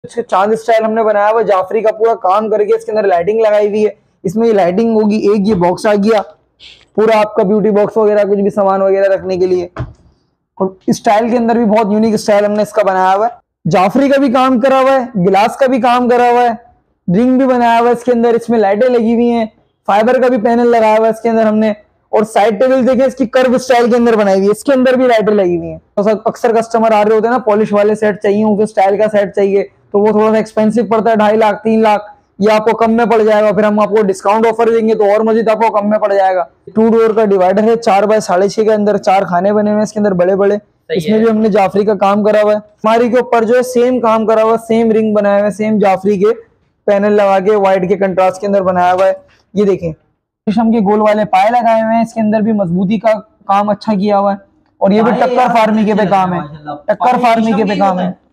चांद स्टाइल हमने बनाया हुआ, जाफरी का पूरा काम करके इसके अंदर लाइटिंग लगाई हुई है। इसमें ये लाइटिंग होगी, एक ये बॉक्स आ गया पूरा आपका ब्यूटी बॉक्स वगैरह कुछ भी सामान वगैरह रखने के लिए। और स्टाइल के अंदर भी बहुत यूनिक स्टाइल हमने इसका बनाया हुआ है। जाफरी का भी काम करा हुआ है, गिलास का भी काम करा हुआ है, रिंग भी बनाया हुआ है इसके अंदर। इसमें लाइटें लगी हुई हैं, फाइबर का भी पैनल लगाया हुआ है इसके अंदर हमने। और साइड टेबल देखें इसकी कर्व स्टाइल के अंदर बनाई हुई है, इसके अंदर भी लाइटें लगी हुई हैं। तो अक्सर कस्टमर आ रहे होते हैं ना, पॉलिश वाले सेट चाहिए, उनके स्टाइल का सेट चाहिए, तो वो थोड़ा सा एक्सपेंसिव पड़ता है, 2.5 लाख 3 लाख। ये आपको कम में पड़ जाएगा, फिर हम आपको डिस्काउंट ऑफर देंगे तो और मजीद आपको कम में पड़ जाएगा। 2 डोर का डिवाइडर है, 4 बाय 6.5 के अंदर 4 खाने बने हुए हैं इसके अंदर बड़े बड़े। इसमें भी हमने जाफरी का काम करा हुआ है। अलमारी के ऊपर जो है सेम काम करा हुआ है, सेम रिंग बनाए हुए हैं, सेम जाफरी के पैनल लगा के व्हाइट के कंट्रास्ट के अंदर बनाया हुआ है। ये देखें शीशम के गोल वाले पाए लगाए हुए हैं, इसके अंदर भी मजबूती का काम अच्छा किया हुआ है। और ये भी टक्कर फार्मिंग पे काम है, टक्कर फार्मिंग पे काम है।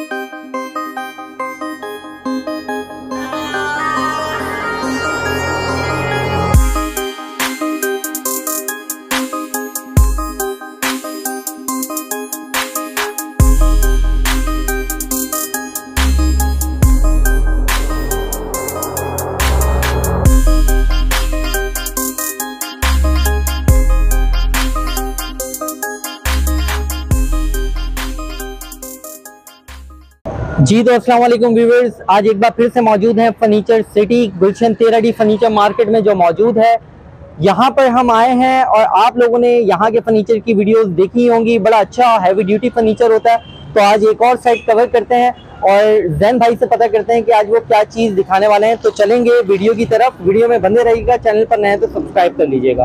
जी तो अस्सलाम वालेकुम व्यूअर्स, आज एक बार फिर से मौजूद हैं furniture city Gulshan 13D furniture market में जो मौजूद है। यहाँ पर हम आए हैं और आप लोगों ने यहाँ के फर्नीचर की वीडियोस देखी होंगी। बड़ा अच्छा हैवी ड्यूटी फर्नीचर होता है। तो आज एक और साइड कवर करते हैं और जैन भाई से पता करते हैं कि आज वो क्या चीज़ दिखाने वाले हैं। तो चलेंगे वीडियो की तरफ, वीडियो में बंदे रहिएगा। चैनल पर नए हैं तो सब्सक्राइब कर लीजिएगा।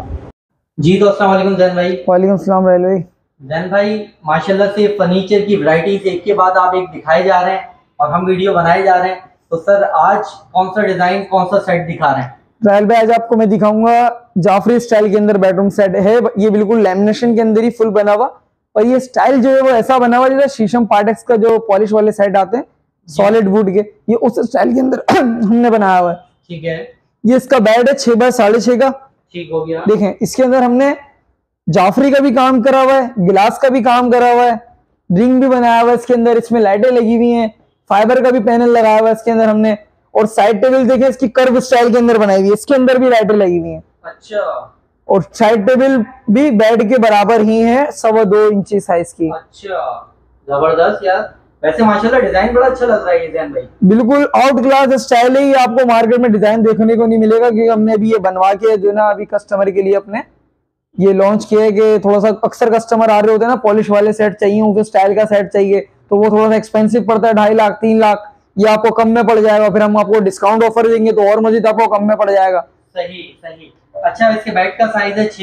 जी तो अस्सलाम वालेकुम जैन भाई। वालेकुम सलाम रहल भाई। जैन भाई माशाल्लाह से फर्नीचर की वैरायटीज एक के बाद आप एक दिखाए जा रहे हैं और हम वीडियो बनाए जा रहे हैं। तो सर आज कौन सा डिजाइन, कौन सा सेट दिखा रहे हैं? रहल भाई आज आपको मैं दिखाऊंगा जाफरी स्टाइल के अंदर बेडरूम सेट है। ये बिल्कुल लैमिनेशन के अंदर ही फुल बना हुआ, और ये स्टाइल जो है वो ऐसा बना हुआ जैसे शीशम पार्टेक्स का जो पॉलिश वाले सेट आते हैं सॉलिड वुड के, ये उस स्टाइल के अंदर हमने बनाया हुआ है। ठीक है। ये इसका बेड है 6 बाय 6.5 का। ठीक हो गया। देखें इसके अंदर हमने जाफरी का भी काम करा हुआ है, गिलास का भी काम करा हुआ है, रिंग भी बनाया हुआ है इसके अंदर। इसमें लाइटें लगी हुई हैं, फाइबर का भी पैनल लगाया हुआ है इसके अंदर हमने। और साइड टेबल देखें इसकी कर्व स्टाइल के अंदर बनाई हुई है, इसके अंदर भी लाइटें लगी हुई हैं। अच्छा। और साइड टेबल भी बेड के बराबर ही है, 2.25 इंची साइज की। अच्छा जबरदस्त यार। वैसे माशाल्लाह डिजाइन बड़ा अच्छा लग रहा है ये जैन भाई। बिल्कुल आउट क्लास स्टाइल है। ये आपको मार्केट में डिजाइन देखने को नहीं मिलेगा, क्योंकि हमने अभी ये बनवा के जो ना अभी कस्टमर के लिए अपने ये लॉन्च किया है कि थोड़ा सा अक्सर कस्टमर आ रहे होते हैं ना, पॉलिश वाले सेट चाहिए, उनके स्टाइल का सेट चाहिए, तो वो थोड़ा सा एक्सपेंसिव पड़ता है, 2.5 लाख 3 लाख। ये आपको कम में पड़ जाएगा, फिर हम आपको डिस्काउंट ऑफर देंगे तो और मजीद आपको कम में पड़ जाएगा। सही सही। अच्छा इसके बेड का साइज है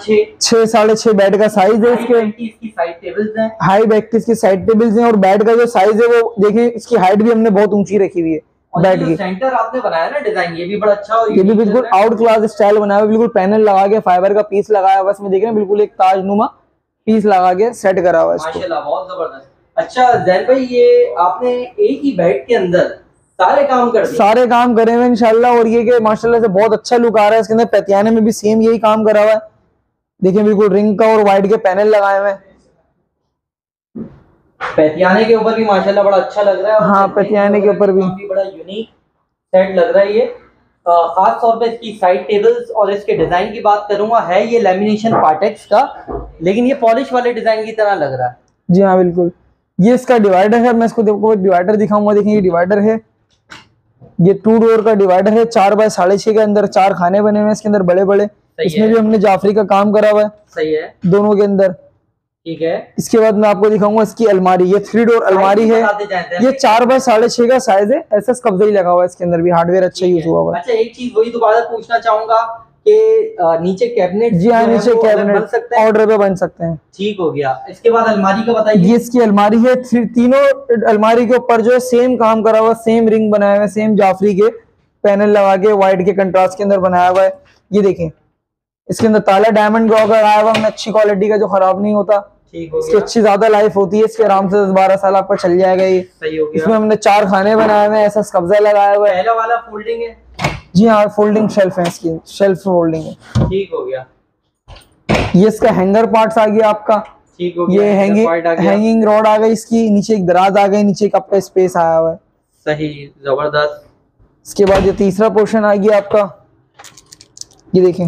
6.5 बेड का साइज है। इसकी साइड टेबल्स हैं, हाई बैक की इसकी साइड टेबल्स हैं। और बेड का जो साइज है वो देखिए, इसकी हाइट भी हमने बहुत ऊंची रखी हुई है बेड की। सेंटर आपने बनाया ना डिजाइन, ये भी बड़ा अच्छा और ये भी बिल्कुल आउट क्लास स्टाइल बनाया हुआ, बिल्कुल पैनल लगा के फाइबर का पीस लगाया हुआ, इसमें देख रहे हैं बिल्कुल एक ताजनुमा पीस लगा के सेट करा हुआ है इसको। माशाल्लाह बहुत जबरदस्त। अच्छा जैन भाई ये आपने एक ही बेड के अंदर सारे काम कर दिए? सारे काम करे हुए इंशाल्लाह। और ये कि माशाल्लाह से बहुत अच्छा लुक आ रहा है इसके अंदर। पैतियाने में भी सेम यही काम करा हुआ है, देखिए बिल्कुल रिंग का और व्हाइट के पैनल लगाए हुए हैं। पैतियाने के ऊपर भी माशाल्लाह बड़ा अच्छा लग रहा है। हाँ पैतियाने के ऊपर भी बड़ा यूनिक सेट लग रहा है ये। खास तौर पे इसकी साइड टेबल्स और इसके डिजाइन की बात करूंगा, है ये लेमिनेशन पार्टेक्स का, लेकिन ये पॉलिश वाले डिजाइन की तरह लग रहा है। जी हाँ बिल्कुल। ये इसका डिवाइडर है, मैं इसको देखो डिवाइडर दिखाऊंगा। देखिए ये डिवाइडर है, ये 2 डोर का डिवाइडर है, 4 बाय 6.5 के अंदर 4 खाने बने हुए हैं इसके अंदर बड़े बड़े। इसमें भी हमने जाफरी का काम करा हुआ है। सही है। दोनों के अंदर। ठीक है। इसके बाद मैं आपको दिखाऊंगा इसकी अलमारी। ये 3 डोर अलमारी है, ये 4 बाय 6.5 का साइज है। एसएस कब्जा ही लगा हुआ है इसके अंदर भी, हार्डवेयर अच्छा यूज हुआ हुआ है। अच्छा एक चीज वही दोबारा पूछना चाहूंगा कि नीचे कैबिनेट? जी हाँ नीचे कैबिनेट ऑर्डर पे बन सकते हैं। ठीक हो गया। इसके बाद अलमारी का बताइए। ये इसकी अलमारी है, तीनों अलमारी के ऊपर जो है सेम काम करा हुआ, सेम रिंग बनाया हुआ है, सेम जाफरी के पैनल लगा के व्हाइट के कंट्रास्ट के अंदर बनाया हुआ है। ये देखें इसके अंदर ताला डायमंड का लगाया हुआ हमने, अच्छी क्वालिटी का जो खराब नहीं होता। इसकी अच्छी ज्यादा लाइफ होती है, इसके आराम से 10-12 साल आपका चल जाएगा ये। सही हो गया। इसमें हमने 4 खाने बनाए हुए हैं, ऐसा कब्जा लगाया हुआ है। पहला वाला फोल्डिंग है? जी हाँ फोल्डिंग शेल्फ है, इसकी शेल्फ फोल्डिंग है। ठीक हो गया। ये इसका हैंगर पार्ट्स आ गया आपका। ठीक हो गया। ये हैंगिंग रॉड आ गई इसकी, नीचे एक दराज आ गई, नीचे एक आपका स्पेस आया हुआ है। सही, जबरदस्त। इसके बाद ये तीसरा पोर्शन आ गया आपका, ये देखें,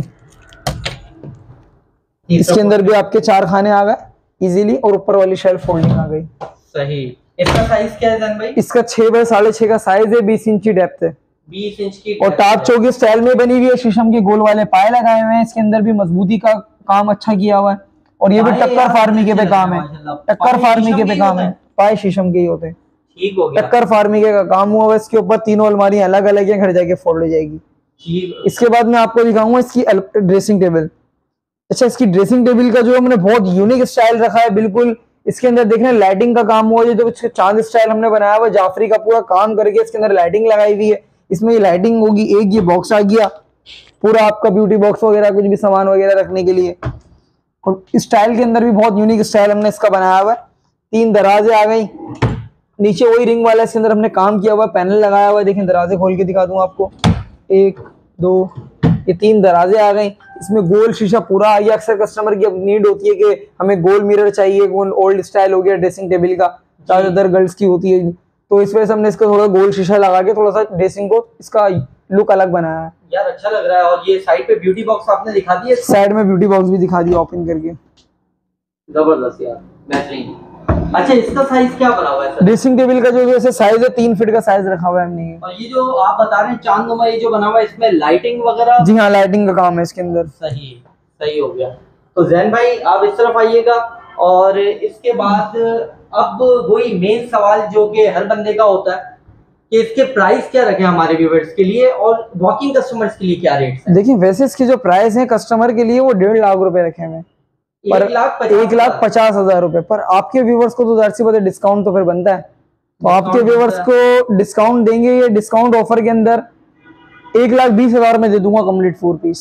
इसके अंदर भी आपके 4 खाने आ गए इजीली, और ऊपर वाली शेल्फ फोल्डिंग आ गई। सही। इसका साइज क्या है जैन भाई? इसका 6 बाय 6.5 का साइज है, 20 इंच की डेप्थ है, 20 इंच की, और टाप चौकी स्टाइल में बनी हुई है। शीशम के गोल वाले पाए लगाए हुए हैं, इसके अंदर भी मजबूती का काम अच्छा किया हुआ है, और ये भी टक्कर फार्मिके पे काम है, टक्कर फार्मिके पे काम है, पाए शीशम के ही होते हैं। ठीक हो गया, टक्कर फार्मिके का काम हुआ है। इसके ऊपर 3 अलमारियां अलग अलग है, घर जाके फोल्ड हो जाएगी। इसके बाद मैं आपको दिखाऊंगा इसकी ड्रेसिंग टेबल। अच्छा, इसकी ड्रेसिंग टेबल का जो हमने बहुत यूनिक स्टाइल रखा है बिल्कुल। इसके अंदर देखना लाइटिंग का काम हुआ है, जो चांद स्टाइल हमने बनाया हुआ, जाफरी का पूरा काम करके इसके अंदर लाइटिंग लगाई हुई है। इसमें ये लाइटिंग होगी, एक ये बॉक्स आ गया पूरा आपका ब्यूटी बॉक्स वगैरह कुछ भी सामान वगैरह रखने के लिए, और स्टाइल के अंदर भी बहुत यूनिक स्टाइल हमने इसका बनाया हुआ है। 3 दराजे आ गई, नीचे वही रिंग वाला इसके अंदर हमने काम किया हुआ, पैनल लगाया हुआ है। देखें, दराजे खोल के दिखा दूं आपको, 1 2 ये 3 दराजे आ गई। इसमें गोल शीशा पूरा आ गया। अक्सर कस्टमर की अब नीड होती है कि हमें गोल मिरर चाहिए, गोल ओल्ड स्टाइल हो गया ड्रेसिंग टेबल का, ज्यादातर गर्ल्स की होती है, तो इस वजह से हमने इसको थोड़ा गोल शीशा लगा के थोड़ा सा ड्रेसिंग को इसका लुक अलग बनाया है। यार अच्छा लग रहा है। और ये साइड पे ब्यूटी बॉक्स आपने दिखा दिया, साइड में ब्यूटी बॉक्स भी दिखा दिया ओपन करके, जबरदस्त यार, बेहतरीन। अच्छा, इसका साइज क्या बना हुआ है? ड्रेसिंग टेबल का जो ऐसे साइज है 3 फीट का साइज रखा हुआ है हमने। और ये जो आप बता रहे हैं चांदनुमा ये जो बना हुआ है, इसमें लाइटिंग वगैरह? जी हाँ, लाइटिंग का काम है इसके अंदर। सही, सही हो गया। तो जैन भाई आप इस तरफ आइएगा, और इसके बाद अब वही मेन सवाल जो कि हर बंदे का होता है कि इसके प्राइस क्या रखे हमारे व्यूअर्स के लिए, और वॉकिंग कस्टमर्स के लिए क्या रेट्स हैं? देखिए, वैसे इसके जो प्राइस है कस्टमर के लिए वो 1.5 लाख रुपए रखे हैं, पर 1,50,000 रुपए, पर आपके व्यूवर्स को तो जाहिर सी बात है डिस्काउंट तो फिर बनता है, तो आपके व्यूवर्स को डिस्काउंट देंगे। ये डिस्काउंट ऑफर के अंदर 1,20,000 में दे दूंगा कंप्लीट 4 पीस।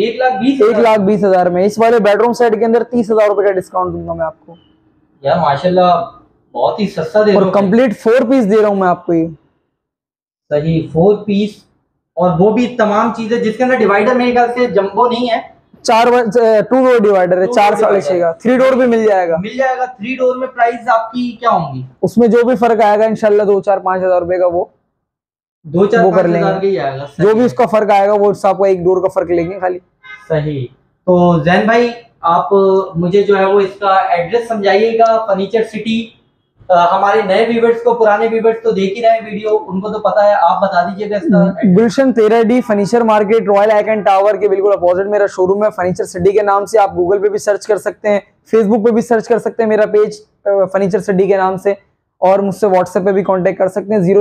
1,20,000 में इस वाले बेडरूम सेट के अंदर 30,000 रुपए का डिस्काउंट दूंगा मैं आपको। यार माशाल्लाह, बहुत ही सस्ता दे रहे हो, और कंप्लीट 4 पीस दे रहा हूँ मैं आपको ये। सही, 4 पीस, और वो भी तमाम चीजें जिसके अंदर डिवाइडर मेरे ख्याल से जंबो नहीं है, 2 डोर डिवाइडर है, 4 6.5 का। 3 डोर भी मिल जाएगा। 3 डोर में प्राइस आपकी क्या होंगी? उसमें जो भी फर्क आएगा इंशाल्लाह 2-4-5,000 रुपए का वो 2-4-5,000 ही आएगा। जो भी उसका फर्क आएगा वो आपको 1 डोर का फर्क लेंगे खाली। सही। तो जैन भाई आप मुझे जो है वो इसका एड्रेस समझाइएगा, फर्नीचर सिटी। हमारे नए व्यूअर्स को, पुराने व्यूअर्स तो देख ही रहे हैं वीडियो, उनको तो पता है, आप बता दीजिएगा इसका। Gulshan 13D furniture market, royal icon tower के बिल्कुल अपोजिट मेरा शोरूम है, फर्नीचर सिटी के नाम से। आप गूगल पे भी सर्च कर सकते हैं, फेसबुक पे भी सर्च कर सकते हैं मेरा पेज फर्नीचर सिटी के नाम से, और मुझसे व्हाट्सएप पे भी कांटेक्ट कर सकते हैं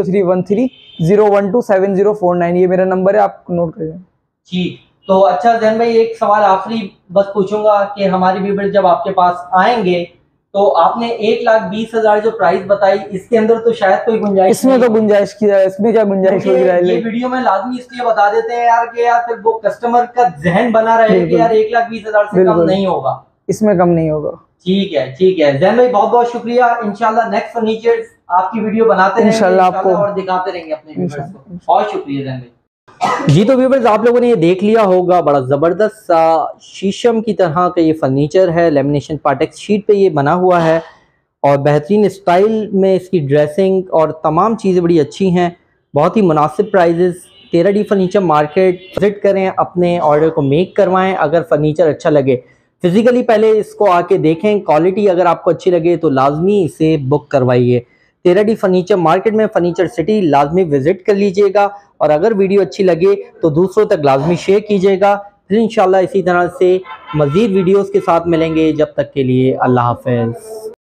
0313-012-7049। ये मेरा नंबर है, आप नोट कर लें। ठीक। तो अच्छा जैन भाई, एक सवाल आखिरी बस पूछूंगा कि हमारे व्यूअर्स जब आपके पास आएंगे तो आपने 1,20,000 जो प्राइस बताई, इसके अंदर तो शायद कोई गुंजाइश, इसमें तो गुंजाइश की है, इसमें क्या गुंजाइश होगी? ये वीडियो में लाजमी इसलिए बता देते हैं यार कि यार फिर वो कस्टमर का जहन बना रहे कि यार 1,20,000 से कम नहीं होगा, इसमें कम नहीं होगा। ठीक है, ठीक है जैन भाई, बहुत बहुत शुक्रिया। इंशाल्लाह नेक्स्ट फर्नीचर आपकी वीडियो बनाते रहेंगे इंशाल्लाह आपको, और दिखाते रहेंगे अपने व्यूअर्स को। बहुत शुक्रिया जैन भाई। जी तो व्यूअर्स, आप लोगों ने ये देख लिया होगा, बड़ा ज़बरदस्त सा शीशम की तरह का ये फर्नीचर है, लेमिनेशन पार्टेक्स शीट पे ये बना हुआ है, और बेहतरीन स्टाइल में इसकी ड्रेसिंग और तमाम चीज़ें बड़ी अच्छी हैं, बहुत ही मुनासिब prices. 13D furniture market visit करें, अपने ऑर्डर को मेक करवाएं। अगर फर्नीचर अच्छा लगे फिज़िकली पहले इसको आके देखें, क्वालिटी अगर आपको अच्छी लगे तो लाजमी इसे बुक करवाइए। 13D फर्नीचर मार्केट में फर्नीचर सिटी लाजमी विजिट कर लीजिएगा, और अगर वीडियो अच्छी लगे तो दूसरों तक लाजमी शेयर कीजिएगा। फिर इंशाल्लाह इसी तरह से मज़ीद वीडियोस के साथ मिलेंगे, जब तक के लिए अल्लाह हाफ़िज़।